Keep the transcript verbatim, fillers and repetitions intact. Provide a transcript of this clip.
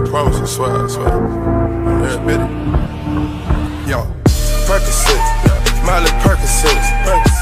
Promise, I swear, I swear. Every bit. Yo, Percocet, Miley Percocet.